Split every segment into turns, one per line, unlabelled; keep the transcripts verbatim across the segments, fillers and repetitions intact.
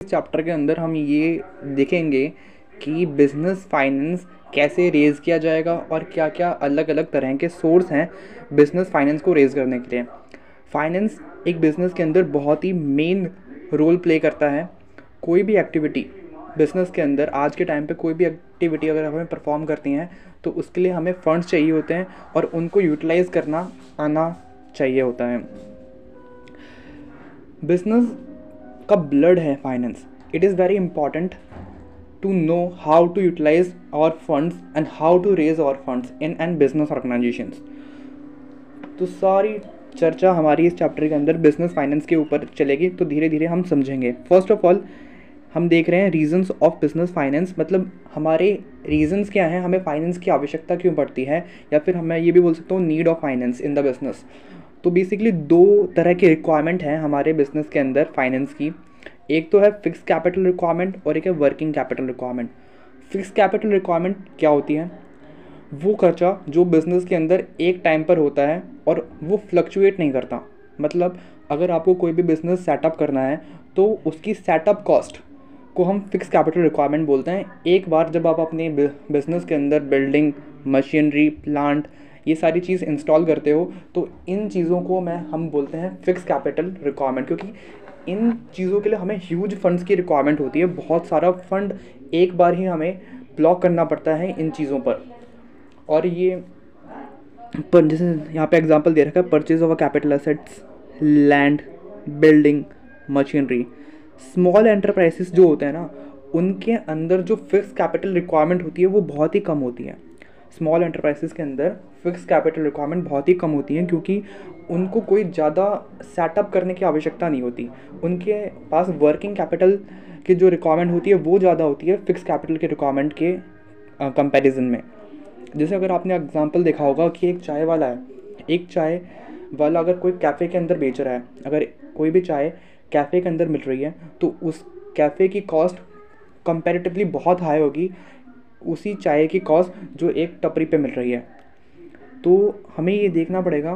Chapter के अंदर हम ये देखेंगे कि बिजनेस फाइनेंस कैसे रेज़ किया जाएगा और क्या क्या अलग अलग तरह के सोर्स हैं बिजनेस फाइनेंस को रेज़ करने के लिए। फाइनेंस एक बिज़नेस के अंदर बहुत ही मेन रोल प्ले करता है। कोई भी एक्टिविटी बिज़नेस के अंदर आज के टाइम पे कोई भी एक्टिविटी अगर हमें परफॉर्म करती हैं तो उसके लिए हमें फंड्स चाहिए होते हैं और उनको यूटिलाइज़ करना आना चाहिए होता है। बिजनेस का ब्लड है finance. It is very important to know how to utilise our funds and how to raise our funds in an business organisations. तो सारी चर्चा हमारी इस चैप्टर के अंदर बिजनेस फाइनेंस के ऊपर चलेगी, तो धीरे धीरे हम समझेंगे। फर्स्ट ऑफ ऑल हम देख रहे हैं रीजंस ऑफ बिजनेस फाइनेंस, मतलब हमारे रीजंस क्या हैं, हमें फाइनेंस की आवश्यकता क्यों पड़ती है, या फिर हमें ये भी बोल सकता हूँ need of finance in the business. तो बेसिकली दो तरह की रिक्वायरमेंट हैं हमारे बिजनेस के अंदर फाइनेंस की। एक तो है फिक्स कैपिटल रिक्वायरमेंट और एक है working capital requirement. Fix capital requirement क्या होती है? वो खर्चा जो बिज़नेस के अंदर एक टाइम पर होता है और वो फ्लक्चुएट नहीं करता। मतलब अगर आपको कोई भी बिज़नेस सेटअप करना है तो उसकी सेटअप कॉस्ट को हम फिक्स कैपिटल रिक्वायरमेंट बोलते हैं। एक बार जब आप अपने बिज़नेस के अंदर बिल्डिंग, मशीनरी, प्लांट, ये सारी चीज़ इंस्टॉल करते हो तो इन चीज़ों को मैं हम बोलते हैं फिक्स कैपिटल रिक्वायरमेंट, क्योंकि इन चीज़ों के लिए हमें ह्यूज फंड्स की रिक्वायरमेंट होती है। बहुत सारा फंड एक बार ही हमें ब्लॉक करना पड़ता है इन चीज़ों पर। और ये पर जैसे यहाँ पे एग्जांपल दे रखा है, purchase of a capital assets, land, building, machinery. Small enterprises जो होते हैं ना, उनके अंदर जो फिक्स कैपिटल रिक्वायरमेंट होती है वो बहुत ही कम होती है। स्मॉल एंटरप्राइजेस के अंदर फिक्स कैपिटल रिक्वायरमेंट बहुत ही कम होती हैं, क्योंकि उनको कोई ज़्यादा सेटअप करने की आवश्यकता नहीं होती। उनके पास वर्किंग कैपिटल की जो रिक्वायरमेंट होती है वो ज़्यादा होती है फिक्स कैपिटल के रिक्वायरमेंट के कंपैरिजन में। जैसे अगर आपने एग्जांपल देखा होगा कि एक चाय वाला है, एक चाय वाला अगर कोई कैफ़े के अंदर बेच रहा है, अगर कोई भी चाय कैफ़े के अंदर मिल रही है तो उस कैफ़े की कॉस्ट कंपैरेटिवली बहुत हाई होगी उसी चाय की कॉस्ट जो एक टपरी पे मिल रही है। तो हमें ये देखना पड़ेगा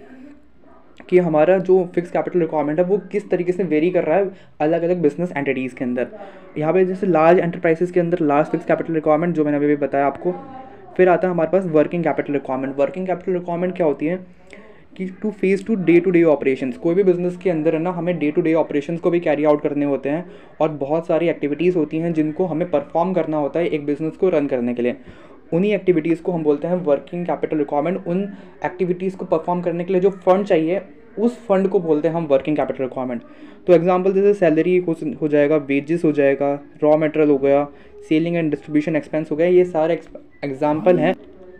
कि हमारा जो फिक्स कैपिटल रिक्वायरमेंट है वो किस तरीके से वेरी कर रहा है अलग अलग बिजनेस एंटिटीज़ के अंदर। यहाँ पे जैसे लार्ज एंटरप्राइजेस के अंदर लार्ज फिक्स कैपिटल रिक्वायरमेंट जो मैंने अभी भी बताया आपको। फिर आता है हमारे पास working capital requirement. Working capital requirement क्या होती है कि to face to day to day operations. कोई भी बिजनेस के अंदर है ना, हमें डे टू डे ऑपरेशंस को भी कैरी आउट करने होते हैं और बहुत सारी एक्टिविटीज़ होती हैं जिनको हमें परफॉर्म करना होता है एक बिज़नेस को रन करने के लिए। उन्हीं एक्टिविटीज़ को हम बोलते हैं वर्किंग कैपिटल रिक्वायरमेंट। उन एक्टिविटीज़ को परफॉर्म करने के लिए जो फंड चाहिए उस फंड को बोलते हैं हम वर्किंग कैपिटल रिक्वायरमेंट। तो एग्जांपल जैसे सैलरी हो, हो जाएगा, वेजेस हो जाएगा, रॉ मटेरियल हो गया, सेलिंग एंड डिस्ट्रीब्यूशन एक्सपेंस हो गया, ये सारे एग्जाम्पल हैं।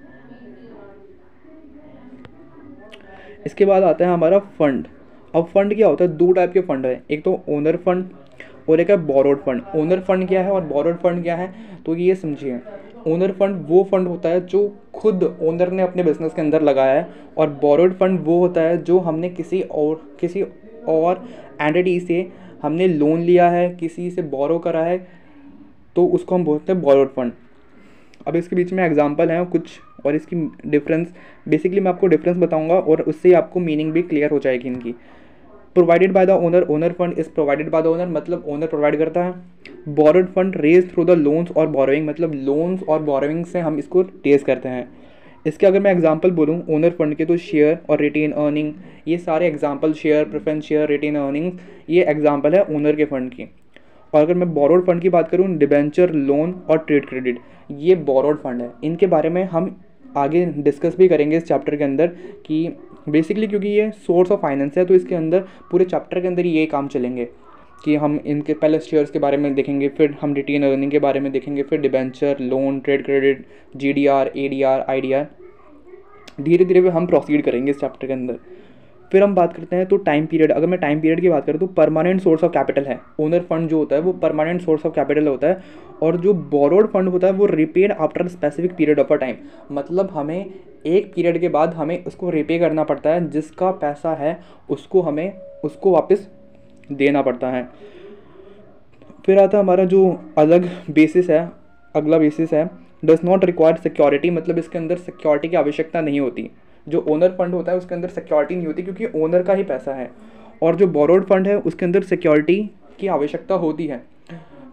इसके बाद आता है हमारा फंड। अब फंड क्या होता है? दो टाइप के फंड है, एक तो ओनर फंड और एक है बोरोड फंड। ओनर फंड क्या है और बोरोड फंड क्या है, तो ये समझिए। ओनर फंड वो फंड होता है जो खुद ओनर ने अपने बिजनेस के अंदर लगाया है, और बोरोड फंड वो होता है जो हमने किसी और किसी और एंटिटी से हमने लोन लिया है, किसी से बोरो करा है, तो उसको हम बोलते हैं बोरोड फंड। अब इसके बीच में एग्जांपल हैं कुछ और इसकी डिफरेंस, बेसिकली मैं आपको डिफरेंस बताऊंगा और उससे आपको मीनिंग भी क्लियर हो जाएगी इनकी। Provided by the owner, owner fund is provided by the owner, मतलब ओनर प्रोवाइड करता है। Borrowed fund raise through the loans और बोरोइंग, मतलब लोन्स और बोरोइंग से हम इसको रेज करते हैं। इसके अगर मैं एग्जांपल बोलूँ ओनर फंड के, तो शेयर और रिटेन अर्निंग, ये सारे example, share, preference share, retained earning, ये एग्जांपल है ओनर के फंड की। और अगर मैं बोरोड फंड की बात करूँ, डिबेंचर, लोन और ट्रेड क्रेडिट, ये बोरोड फंड है। इनके बारे में हम आगे डिस्कस भी करेंगे इस चैप्टर के अंदर कि बेसिकली क्योंकि ये सोर्स ऑफ फाइनेंस है तो इसके अंदर पूरे चैप्टर के अंदर ये काम चलेंगे कि हम इनके पहले शेयर्स के बारे में देखेंगे, फिर हम रिटेन अर्निंग के बारे में देखेंगे, फिर debenture, loan, trade credit, G D R, A D R, I D R, धीरे धीरे हम प्रोसीड करेंगे इस चैप्टर के अंदर। फिर हम बात करते हैं तो टाइम पीरियड। अगर मैं टाइम पीरियड की बात करूँ तो परमानेंट सोर्स ऑफ कैपिटल है। ओनर फंड जो होता है वो परमानेंट सोर्स ऑफ कैपिटल होता है, और जो बोरोड फंड होता है वो repaid after specific period of a time, मतलब हमें एक पीरियड के बाद हमें उसको रिपे करना पड़ता है, जिसका पैसा है उसको हमें उसको वापस देना पड़ता है। फिर आता है हमारा जो अलग बेसिस है, अगला बेसिस है डज नॉट रिक्वायर सिक्योरिटी, मतलब इसके अंदर सिक्योरिटी की आवश्यकता नहीं होती। जो ओनर फंड होता है उसके अंदर सिक्योरिटी नहीं होती क्योंकि ओनर का ही पैसा है, और जो बोरोड फंड है उसके अंदर सिक्योरिटी की आवश्यकता होती है।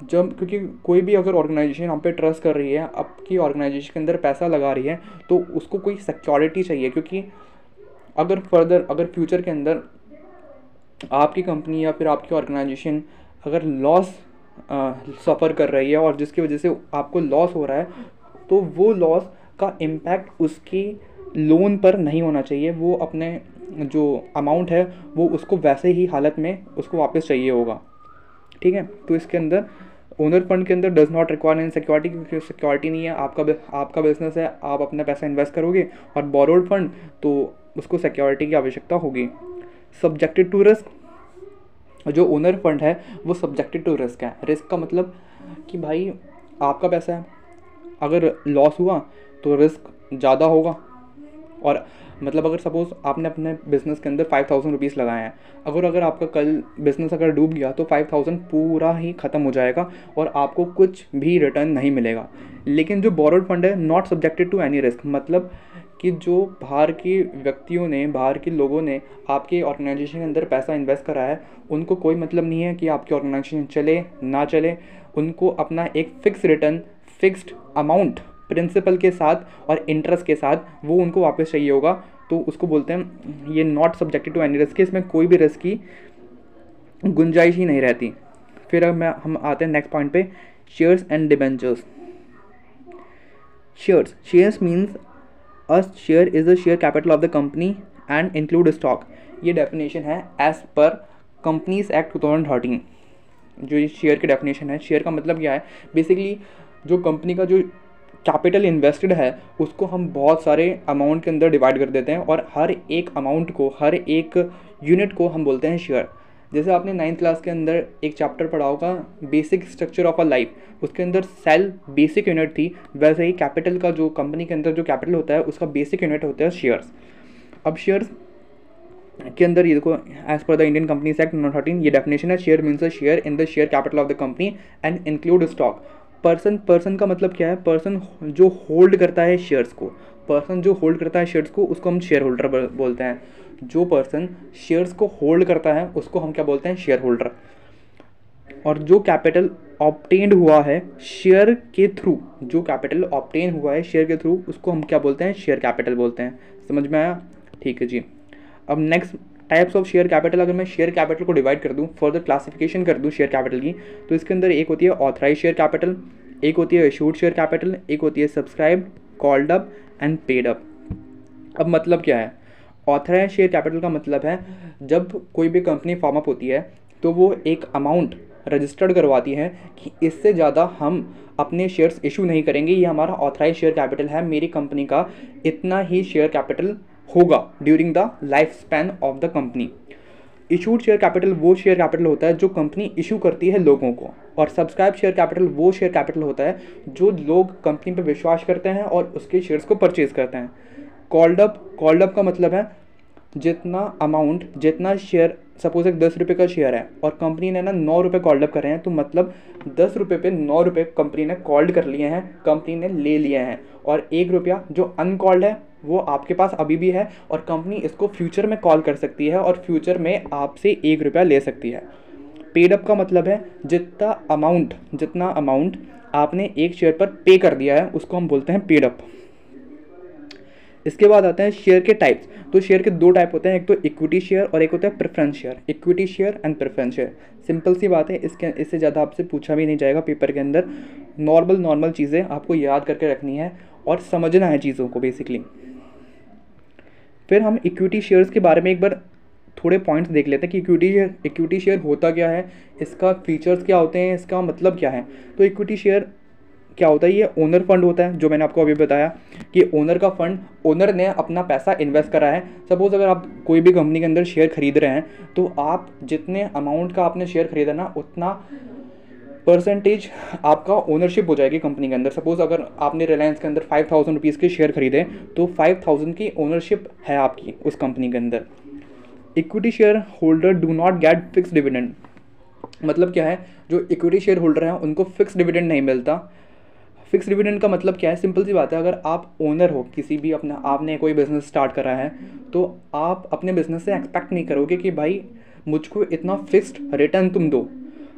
जब क्योंकि कोई भी अगर ऑर्गेनाइजेशन हम पे ट्रस्ट कर रही है, आपकी ऑर्गेनाइजेशन के अंदर पैसा लगा रही है, तो उसको कोई सिक्योरिटी चाहिए। क्योंकि अगर फर्दर अगर फ्यूचर के अंदर आपकी कंपनी या फिर आपकी ऑर्गेनाइजेशन अगर लॉस सफ़र कर रही है और जिसकी वजह से आपको लॉस हो रहा है, तो वो लॉस का इम्पैक्ट उसकी लोन पर नहीं होना चाहिए। वो अपने जो अमाउंट है वो उसको वैसे ही हालत में उसको वापस चाहिए होगा, ठीक है। तो इसके अंदर ओनर फंड के अंदर does not require any security, क्योंकि सिक्योरिटी नहीं है, आपका आपका बिजनेस है, आप अपना पैसा इन्वेस्ट करोगे। और बोरोड फंड तो उसको सिक्योरिटी की आवश्यकता होगी। सब्जेक्टेड टू रिस्क, जो ओनर फंड है वो सब्जेक्टेड टू रिस्क है। रिस्क का मतलब कि भाई आपका पैसा है, अगर लॉस हुआ तो रिस्क ज़्यादा होगा। और मतलब अगर सपोज़ आपने अपने बिज़नेस के अंदर फाइव थाउजेंड रुपीज़ लगाए हैं, अगर अगर आपका कल बिज़नेस अगर डूब गया तो फाइव थाउजेंड पूरा ही ख़त्म हो जाएगा और आपको कुछ भी रिटर्न नहीं मिलेगा। लेकिन जो बोरोड फंड है not subjected to any risk, मतलब कि जो बाहर के व्यक्तियों ने, बाहर के लोगों ने आपके ऑर्गेनाइजेशन के अंदर पैसा इन्वेस्ट करा है, उनको कोई मतलब नहीं है कि आपकी ऑर्गेनाइजेशन चले ना चले। उनको अपना एक fix return, fixed amount principal के साथ और इंटरेस्ट के साथ वो उनको वापस चाहिए होगा। तो उसको बोलते हैं ये not subjected to any risk, इसमें कोई भी रिस्क की गुंजाइश ही नहीं रहती। फिर अब मैं हम आते हैं नेक्स्ट पॉइंट पे, shares and debentures. Shares shares means a share is the share capital of the company and include stock. ये डेफिनेशन है as per companies act two thousand thirteen. जो ये शेयर की डेफिनेशन है, शेयर का मतलब क्या है, बेसिकली जो कंपनी का जो कैपिटल इन्वेस्टेड है उसको हम बहुत सारे अमाउंट के अंदर डिवाइड कर देते हैं और हर एक अमाउंट को, हर एक यूनिट को हम बोलते हैं शेयर। जैसे आपने नाइन्थ क्लास के अंदर एक चैप्टर पढ़ा होगा basic structure of a life, उसके अंदर सेल बेसिक यूनिट थी, वैसे ही कैपिटल का जो कंपनी के अंदर जो कैपिटल होता है उसका बेसिक यूनिट होता है शेयर्स। अब शेयर्स के अंदर ये देखो, as per the Indian companies act nineteen thirteen, ये डेफिनेशन है, share means a share in the share capital of the company and include stock. Person, person का मतलब क्या है, पर्सन जो होल्ड करता है शेयर्स को, पर्सन जो होल्ड करता है शेयर्स को उसको हम शेयर होल्डर बोलते हैं। जो पर्सन शेयर्स को होल्ड करता है उसको हम क्या बोलते हैं, शेयर होल्डर। और जो कैपिटल ऑब्टेन्ड हुआ है शेयर के थ्रू, जो कैपिटल ऑब्टेन हुआ है शेयर के थ्रू, उसको हम क्या बोलते हैं, शेयर कैपिटल बोलते हैं। समझ में आया, ठीक है जी। अब next types of share capital, अगर मैं शेयर कैपिटल को डिवाइड कर दूं, फर्दर क्लासिफिकेशन कर दूं शेयर कैपिटल की, तो इसके अंदर एक होती है ऑथराइज शेयर कैपिटल, एक होती है इशूड शेयर कैपिटल, एक होती है subscribe, called up and paid up. अब मतलब क्या है, ऑथराइज शेयर कैपिटल का मतलब है जब कोई भी कंपनी फॉर्म अप होती है तो वो एक अमाउंट रजिस्टर्ड करवाती है कि इससे ज़्यादा हम अपने शेयर्स इशू नहीं करेंगे, ये हमारा ऑथराइज शेयर कैपिटल है, मेरी कंपनी का इतना ही शेयर कैपिटल होगा during the life span of the company. Issued share capital वो शेयर कैपिटल होता है जो कंपनी इशू करती है लोगों को, और सब्सक्राइब शेयर कैपिटल वो शेयर कैपिटल होता है जो लोग कंपनी पर विश्वास करते हैं और उसके शेयर्स को परचेज करते हैं। कॉल्ड अप, कॉल्ड अप का मतलब है जितना अमाउंट, जितना शेयर, सपोज एक दस रुपये का शेयर है और कंपनी ने ना नौ रुपये कॉल्ड अप कर रहे हैं, तो मतलब दस रुपये पे नौ रुपये कंपनी ने कॉल्ड कर लिए हैं, कंपनी ने ले लिए हैं, और एक रुपया जो अनकॉल्ड है वो आपके पास अभी भी है और कंपनी इसको फ्यूचर में कॉल कर सकती है और फ्यूचर में आपसे एक रुपया ले सकती है। पेड अप का मतलब है जितना अमाउंट, जितना अमाउंट आपने एक शेयर पर पे कर दिया है उसको हम बोलते हैं पेड अप। इसके बाद आते हैं शेयर के टाइप्स। तो शेयर के दो टाइप होते हैं, एक तो इक्विटी शेयर और एक होता है preference share. Equity share and preference share, simple सी बात है, इसके इससे ज़्यादा आपसे पूछा भी नहीं जाएगा पेपर के अंदर। नॉर्मल नॉर्मल चीज़ें आपको याद करके रखनी है और समझना है चीज़ों को बेसिकली। फिर हम इक्विटी शेयर्स के बारे में एक बार थोड़े पॉइंट्स देख लेते हैं कि इक्विटी शेयर, इक्विटी शेयर होता क्या है, इसका फीचर्स क्या होते हैं, इसका मतलब क्या है। तो इक्विटी शेयर क्या होता है, ये ओनर फंड होता है, जो मैंने आपको अभी बताया कि ओनर का फंड, ओनर ने अपना पैसा इन्वेस्ट करा है। सपोज अगर आप कोई भी कंपनी के अंदर शेयर खरीद रहे हैं तो आप जितने अमाउंट का आपने शेयर खरीदा ना, उतना परसेंटेज आपका ओनरशिप हो जाएगी कंपनी के अंदर। सपोज अगर आपने रिलायंस के अंदर फाइव थाउजेंड रुपीज़ के शेयर खरीदे तो फाइव थाउजेंड की ओनरशिप है आपकी उस कंपनी के अंदर। Equity share holder do not get fix dividend, मतलब क्या है, जो इक्विटी शेयर होल्डर हैं उनको फिक्स डिविडेंड नहीं मिलता। फिक्स डिविडेंड का मतलब क्या है, सिंपल सी बात है, अगर आप ओनर हो किसी भी, अपना आपने कोई बिज़नेस स्टार्ट करा है तो आप अपने बिज़नेस से एक्सपेक्ट नहीं करोगे कि भाई मुझको इतना फिक्स्ड रिटर्न तुम दो।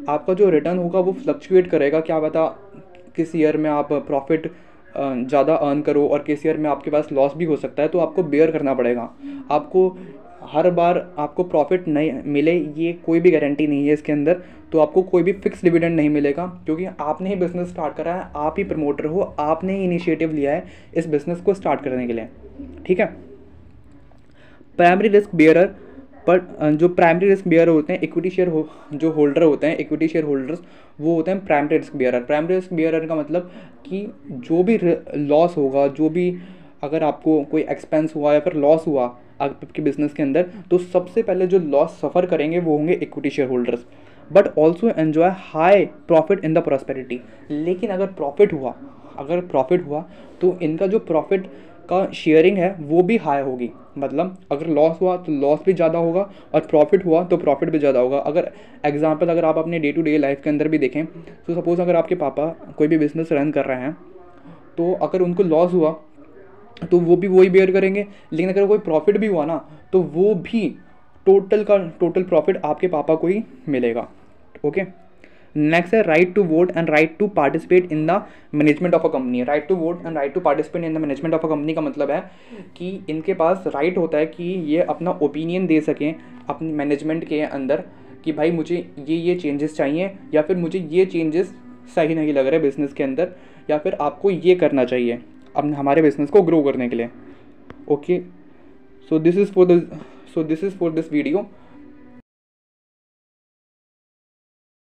आपका जो रिटर्न होगा वो फ्लक्चुएट करेगा, क्या पता किस ईयर में आप प्रॉफिट ज़्यादा अर्न करो और किस ईयर में आपके पास लॉस भी हो सकता है, तो आपको बेयर करना पड़ेगा। आपको हर बार आपको प्रॉफिट नहीं मिले ये कोई भी गारंटी नहीं है इसके अंदर, तो आपको कोई भी फिक्स डिविडेंड नहीं मिलेगा, क्योंकि आपने ही बिज़नेस स्टार्ट करा है, आप ही प्रमोटर हो, आपने ही इनिशिएटिव लिया है इस बिज़नेस को स्टार्ट करने के लिए, ठीक है। प्राइमरी रिस्क बेयरर, पर जो प्राइमरी रिस्क बेयर होते हैं, इक्विटी शेयर हो जो होल्डर होते हैं, इक्विटी शेयर होल्डर्स, वो होते हैं primary risk bearer. Primary risk bearer का मतलब कि जो भी लॉस होगा, जो भी अगर आपको कोई एक्सपेंस हुआ या फिर लॉस हुआ आपके बिजनेस के अंदर, तो सबसे पहले जो लॉस सफ़र करेंगे वो होंगे equity share holders, but also enjoy high profit in the prosperity. लेकिन अगर प्रॉफिट हुआ अगर प्रॉफिट हुआ तो इनका जो प्रॉफिट का शेयरिंग है वो भी हाई होगी। मतलब अगर लॉस हुआ तो लॉस भी ज़्यादा होगा और प्रॉफिट हुआ तो प्रॉफिट भी ज़्यादा होगा। अगर एग्जांपल अगर आप अपने डे टू डे लाइफ के अंदर भी देखें, तो सपोज़ अगर आपके पापा कोई भी बिज़नेस रन कर रहे हैं, तो अगर उनको लॉस हुआ तो वो भी वही बेयर करेंगे, लेकिन अगर कोई प्रॉफिट भी हुआ ना तो वो भी टोटल का टोटल प्रॉफिट आपके पापा को ही मिलेगा। ओके, नेक्स्ट है right to vote and right to participate in the management of a company. Right to vote and right to participate in the management of a company का मतलब है कि इनके पास राइट होता है कि ये अपना ओपिनियन दे सकें अपनी मैनेजमेंट के अंदर कि भाई मुझे ये ये चेंजेस चाहिए, या फिर मुझे ये चेंजेस सही नहीं लग रहे बिज़नेस के अंदर, या फिर आपको ये करना चाहिए अब हमारे बिज़नेस को ग्रो करने के लिए। Okay, so this is for the so this is for this video.